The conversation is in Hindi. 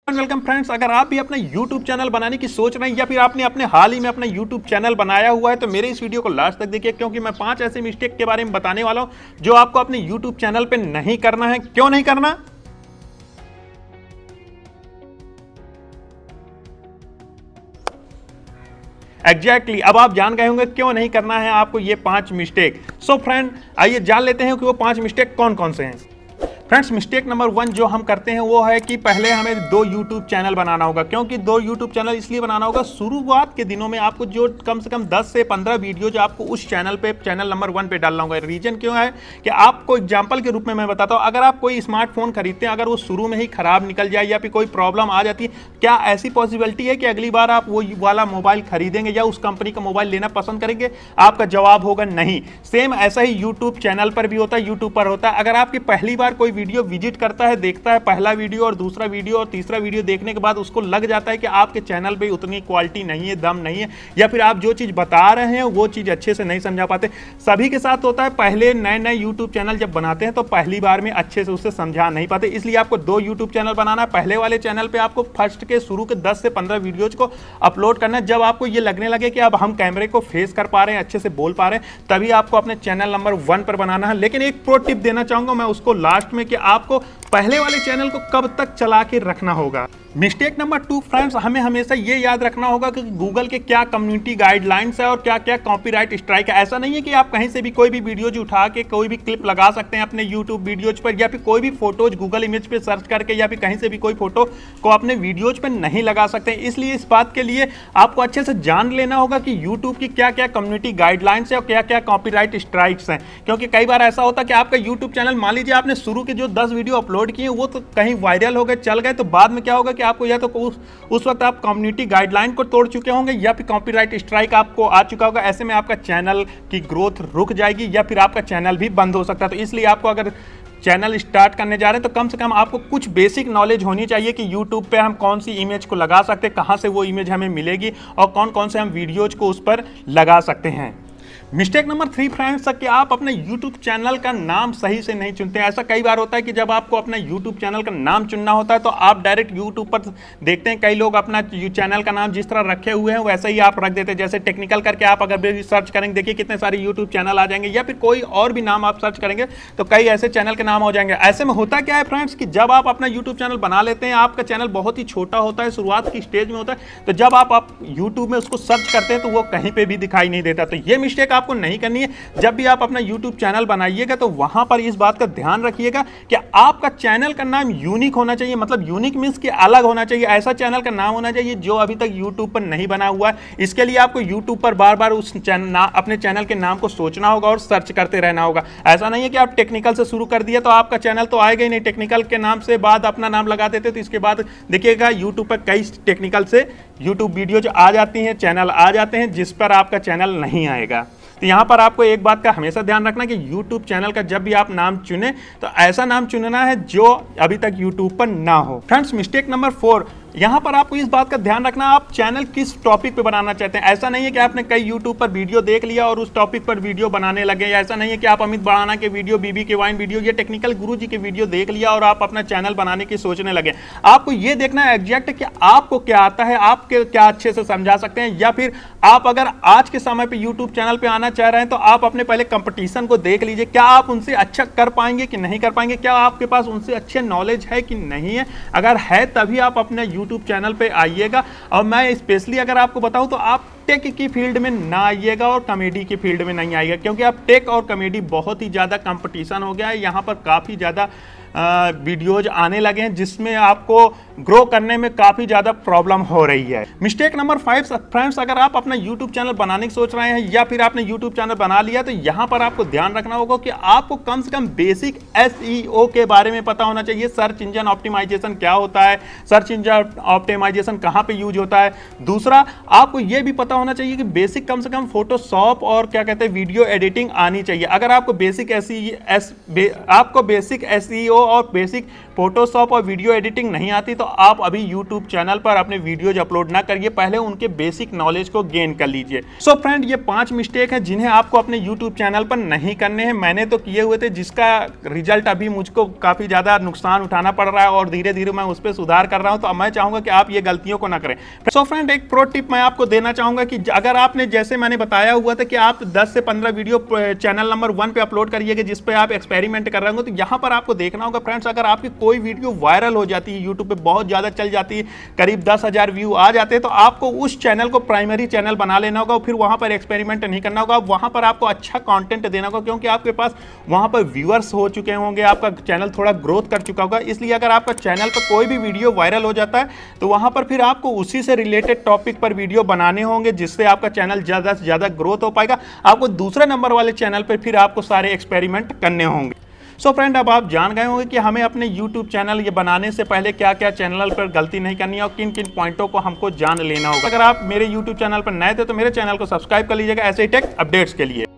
वेलकम फ्रेंड्स, अगर आप भी अपना YouTube चैनल बनाने की सोच रहे हैं या फिर आपने अपने हाल ही में अपना YouTube चैनल बनाया हुआ है तो मेरे इस वीडियो को लास्ट तक देखिए, क्योंकि मैं 5 ऐसे मिस्टेक के बारे में बताने वाला हूं जो आपको अपने YouTube चैनल पे नहीं करना है। क्यों नहीं करना? एग्जैक्टली अब आप जान गए होंगे क्यों नहीं करना है आपको ये 5 मिस्टेक। सो फ्रेंड, आइए जान लेते हैं कि वो 5 मिस्टेक कौन कौन से हैं। फ्रेंड्स, मिस्टेक नंबर 1 जो हम करते हैं वो है कि पहले हमें 2 YouTube चैनल बनाना होगा। क्योंकि 2 YouTube चैनल इसलिए बनाना होगा, शुरुआत के दिनों में आपको जो कम से कम 10 से 15 वीडियो जो आपको उस चैनल पे, चैनल नंबर 1 पे डालना होगा। रीजन क्यों है कि आपको एग्जांपल के रूप में मैं बताता हूं, अगर आप कोई स्मार्टफोन खरीदते हैं, अगर वो शुरू में ही खराब निकल जाए या फिर कोई प्रॉब्लम आ जाती है, क्या ऐसी पॉसिबिलिटी है कि अगली बार आप वो वाला मोबाइल खरीदेंगे या उस कंपनी का मोबाइल लेना पसंद करेंगे? आपका जवाब होगा नहीं। सेम ऐसा ही यूट्यूब चैनल पर भी होता है, यूट्यूब पर होता है। अगर आपकी पहली बार कोई वीडियो विजिट करता है, देखता है पहला वीडियो और दूसरा वीडियो और तीसरा वीडियो देखने के बाद उसको लग जाता है कि आपके चैनल पे उतनी क्वालिटी नहीं है, दम नहीं है, या फिर आप जो चीज बता रहे हैं वो चीज अच्छे से नहीं समझा पाते। सभी के साथ होता है, पहले नए नए यूट्यूब चैनल जब बनाते हैं तो पहली बार में अच्छे से उसे समझा नहीं पाते। इसलिए आपको 2 यूट्यूब चैनल बनाना है। पहले वाले चैनल पे आपको फर्स्ट के शुरू के 10 से 15 वीडियोज को अपलोड करना है। जब आपको ये लगने लगे कि अब हम कैमरे को फेस कर पा रहे हैं, अच्छे से बोल पा रहे हैं, तभी आपको अपने चैनल नंबर 1 पर बनाना है। लेकिन एक प्रो टिप देना चाहूंगा मैं उसको लास्ट में, कि आपको पहले वाले चैनल को कब तक चला के रखना होगा। मिस्टेक नंबर 2 फ्रेंड्स, हमें हमेशा ये याद रखना होगा कि गूगल के क्या कम्युनिटी गाइडलाइंस है और क्या क्या कॉपीराइट स्ट्राइक है। ऐसा नहीं है कि आप कहीं से भी कोई भी वीडियोज उठा के कोई भी क्लिप लगा सकते हैं अपने यूट्यूब वीडियोज पर, या फिर कोई भी फोटोज गूगल इमेज पे सर्च करके या फिर कहीं से भी कोई फोटो को अपने वीडियोज पर नहीं लगा सकते। इसलिए इस बात के लिए आपको अच्छे से जान लेना होगा कि यूट्यूब की क्या क्या कम्युनिटी गाइडलाइंस है और क्या क्या कॉपीराइट स्ट्राइक्स हैं। क्योंकि कई बार ऐसा होता है कि आपका यूट्यूब चैनल, मान लीजिए आपने शुरू के जो 10 वीडियो अपलोड किए वो तो कहीं वायरल हो गए, चल गए, तो बाद में क्या होगा कि आपको या तो उस वक्त आप कम्युनिटी गाइडलाइन को तोड़ चुके होंगे या फिर कॉपीराइट स्ट्राइक आपको आ चुका होगा। ऐसे में आपका चैनल की ग्रोथ रुक जाएगी या फिर आपका चैनल भी बंद हो सकता है। तो इसलिए आपको अगर चैनल स्टार्ट करने जा रहे हैं तो कम से कम आपको कुछ बेसिक नॉलेज होनी चाहिए कि यूट्यूब पे हम कौन सी इमेज को लगा सकते हैं, कहां से वो इमेज हमें मिलेगी और कौन कौन से हम वीडियोज को उस पर लगा सकते हैं। मिस्टेक नंबर 3 फ्रेंड्स, कि आप अपने YouTube चैनल का नाम सही से नहीं चुनते हैं। ऐसा कई बार होता है कि जब आपको अपना YouTube चैनल का नाम चुनना होता है तो आप डायरेक्ट YouTube पर देखते हैं कई लोग अपना चैनल का नाम जिस तरह रखे हुए हैं वैसे ही आप रख देते हैं। जैसे टेक्निकल करके आप अगर भी सर्च करेंगे, देखिए कितने सारे YouTube चैनल आ जाएंगे, या फिर कोई और भी नाम आप सर्च करेंगे तो कई ऐसे चैनल के नाम हो जाएंगे। ऐसे में होता क्या है फ्रेंड्स कि जब आप अपना YouTube चैनल बना लेते हैं, आपका चैनल बहुत ही छोटा होता है, शुरुआत की स्टेज में होता है, तो जब आप YouTube में उसको सर्च करते हैं तो वो कहीं पर भी दिखाई नहीं देता। तो ये मिस्टेक आपको नहीं करनी है। जब भी आप अपना YouTube चैनल बनाइएगा तो वहां पर इस बात का ध्यान रखिएगा कि आपका चैनल का नाम यूनिक होना चाहिए। मतलब यूनिक मींस कि अलग होना चाहिए। ऐसा चैनल का नाम होना चाहिए जो अभी तक YouTube पर नहीं बना हुआ है। इसके लिए आपको YouTube पर बार बार उस अपने चैनल के नाम को सोचना होगा और सर्च करते रहना होगा। ऐसा नहीं है कि आप टेक्निकल से शुरू कर दिया तो आपका चैनल तो आएगा ही नहीं। टेक्निकल के नाम से बाद अपना नाम लगा देते तो इसके बाद देखिएगा YouTube पर कई टेक्निकल से YouTube वीडियोज आ जाती हैं, चैनल आ जाते हैं जिस पर आपका चैनल नहीं आएगा। तो यहां पर आपको एक बात का हमेशा ध्यान रखना कि YouTube चैनल का जब भी आप नाम चुने तो ऐसा नाम चुनना है जो अभी तक YouTube पर ना हो। फ्रेंड्स, मिस्टेक नंबर 4, यहां पर आपको इस बात का ध्यान रखना आप चैनल किस टॉपिक पे बनाना चाहते हैं। ऐसा नहीं है कि आपने कई YouTube पर वीडियो देख लिया और उस टॉपिक पर वीडियो बनाने लगे, या ऐसा नहीं है कि आप अमित बढ़ाना के वीडियो, बीबी के वाइन वीडियो या टेक्निकल गुरु जी के वीडियो देख लिया और आप अपना चैनल बनाने की सोचने लगे। आपको यह देखना है एग्जैक्ट कि आपको क्या आता है, आप क्या अच्छे से समझा सकते हैं, या फिर आप अगर आज के समय पे YouTube चैनल पे आना चाह रहे हैं तो आप अपने पहले कंपटीशन को देख लीजिए। क्या आप उनसे अच्छा कर पाएंगे कि नहीं कर पाएंगे, क्या आपके पास उनसे अच्छे नॉलेज है कि नहीं है। अगर है तभी आप अपने YouTube चैनल पे आइएगा। और मैं स्पेशली अगर आपको बताऊं तो आप टेक की फील्ड में ना आइएगा और कॉमेडी की फील्ड में नहीं आइएगा, क्योंकि आप टेक और कॉमेडी बहुत ही ज़्यादा कंपटीशन हो गया है। यहाँ पर काफ़ी ज़्यादा वीडियोज आने लगे हैं जिसमें आपको ग्रो करने में काफ़ी ज़्यादा प्रॉब्लम हो रही है। मिस्टेक नंबर 5 फ्रेंड्स, अगर आप अपना YouTube चैनल बनाने की सोच रहे हैं या फिर आपने YouTube चैनल बना लिया तो यहाँ पर आपको ध्यान रखना होगा कि आपको कम से कम बेसिक SEO के बारे में पता होना चाहिए। सर्च इंजन ऑप्टिमाइजेशन क्या होता है, सर्च इंजन ऑप्टिमाइजेशन कहाँ पे यूज होता है। दूसरा, आपको यह भी पता होना चाहिए कि बेसिक कम से कम फोटोशॉप और क्या कहते हैं वीडियो एडिटिंग आनी चाहिए। अगर आपको बेसिक SEO और बेसिक फोटोशॉप और वीडियो एडिटिंग नहीं आती तो आप अभी यूट्यूब चैनल पर अपने वीडियोज अपलोड ना करिए, पहले उनके बेसिक नॉलेज को गेन कर लीजिए। सो फ्रेंड, ये 5 मिस्टेक है जिन्हें आपको अपने यूट्यूब चैनल पर नहीं करने हैं। मैंने तो किए हुए थे, जिसका रिजल्ट अभी मुझको काफ़ी ज़्यादा नुकसान उठाना पड़ रहा है और धीरे धीरे मैं उस पर सुधार कर रहा हूँ। तो मैं चाहूँगा कि आप ये गलतियों को ना करें। सो फ्रेंड, एक प्रो टिप मैं आपको देना चाहूँगा कि अगर आपने, जैसे मैंने बताया हुआ था कि आप 10 से 15 वीडियो चैनल नंबर 1 पे अपलोड करिएगा जिस पे आप एक्सपेरिमेंट कर रहे होंगे, तो यहाँ पर आपको देखना होगा फ्रेंड्स, अगर आपकी कोई वीडियो वायरल हो जाती है, यूट्यूब पे बहुत ज़्यादा चल जाती है, करीब 10,000 व्यू आ जाते हैं, तो आपको उस चैनल को प्राइमरी चैनल बना लेना होगा। फिर वहाँ पर एक्सपेरिमेंट नहीं करना होगा, वहाँ पर आपको अच्छा कंटेंट देना होगा, क्योंकि आपके पास वहाँ पर व्यूअर्स हो चुके होंगे, आपका चैनल थोड़ा ग्रोथ कर चुका होगा। इसलिए अगर आपका चैनल पर कोई भी वीडियो वायरल हो जाता है तो वहाँ पर फिर आपको उसी से रिलेटेड टॉपिक पर वीडियो बनाने होंगे, जिससे आपका चैनल ज़्यादा से ज़्यादा ग्रोथ हो पाएगा। आपको दूसरे नंबर वाले चैनल पर फिर आपको सारे एक्सपेरिमेंट करने होंगे। सो फ्रेंड, अब आप जान गए होंगे कि हमें अपने YouTube चैनल ये बनाने से पहले क्या क्या चैनल पर गलती नहीं करनी है और किन किन पॉइंटों को हमको जान लेना होगा। अगर आप मेरे YouTube चैनल पर नए थे तो मेरे चैनल को सब्सक्राइब कर लीजिएगा ऐसे ही टेक अपडेट्स के लिए।